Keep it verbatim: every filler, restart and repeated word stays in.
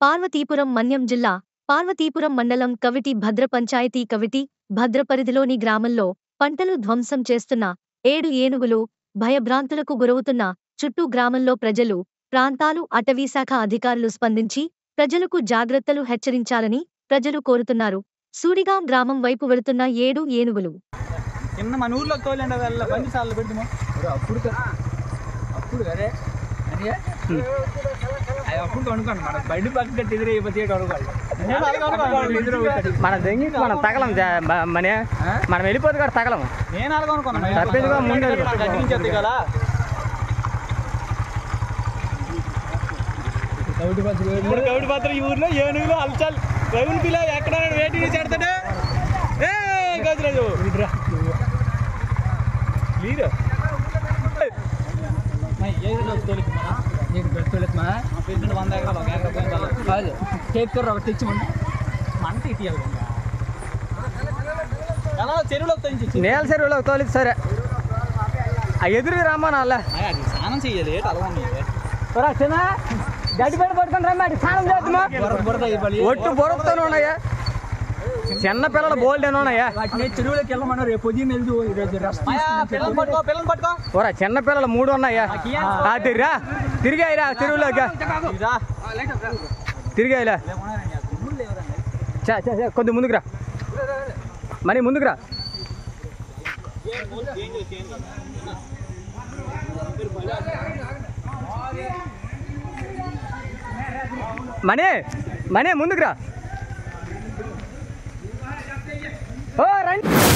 పార్వతీపురం మన్యం జిల్లా పార్వతీపురం మండలం కవిటి భద్ర పంచాయతీ కవిటి భద్ర పరిధిలోని గ్రామంలో పంటలు ధ్వంసం చేస్తున్న ఏడు ఏనుగులు భయభ్రాంతులకు గురవుతున్న చుట్టూ గ్రామంలో ప్రజలు ప్రాంతాలు అటవీశాఖ అధికారులు స్పందించి ప్రజలకు జాగ్రత్తలు హెచ్చరించాలని ప్రజలు కోరుతున్నారు. సూడిగాం గ్రామం వైపు వెళుతున్న ఏడు ఏనుగులు చిన్న మన ఊర్లో తోలేండి వాళ్ళ బండి సార్లు పెడతాము అప్పుడు అప్పుడు అరే అదే అప్పుడు కొనుక్కోండి మన బండి పక్కన ఎదురైపోతే మన దెంగి మనం తగలం మన మనం వెళ్ళిపోతే కూడా తగలము. నేను అలాగ అనుకున్నాను ముందు కట్టించేది కదా కవిటి పాత్ర కవిటి పాత్ర ఈ ఊర్లో ఏనుగులు అల్చాలి రవిని పిల్ల ఎక్కడ వేటి చేడతాడు ఏ గజరాజు లీరు వంద ఎకరాలు ఒక ఎకరా కాదు చేతితో ఒకటి తెచ్చి మంట ఇటీయాలి ఎలా చెరువులో నేల చెరువులో తోలి సరే ఆ ఎదురు రమ్మా అలా అది స్నానం చెయ్యాలి చిన్న గడ్డి పెట్టి పట్టుకుని రమ్మ స్నానం చేద్దామా ఒట్టు బొరతోనే ఉన్నాయా చిన్న పిల్లలు బోల్డేనా ఉన్నాయా చెరువులోకి వెళ్ళమన్నా రేపు పొద్దున్న వెళ్తూ పిల్లలు పట్టుకో పిల్లలు పట్టుకో ఓరా చిన్న పిల్లలు మూడు ఉన్నాయా రా తిరిగాయిరా చెరువులోకి తిరిగాయిలా కొద్ది ముందుకురా మనీ ముందుకురా మనీ మనీ ముందుకురా ఓ రండి.